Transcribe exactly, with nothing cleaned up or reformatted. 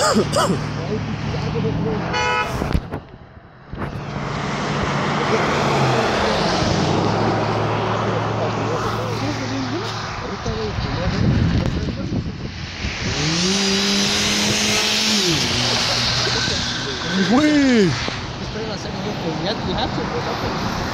Uy. Estoy haciendo un puñet, you have to.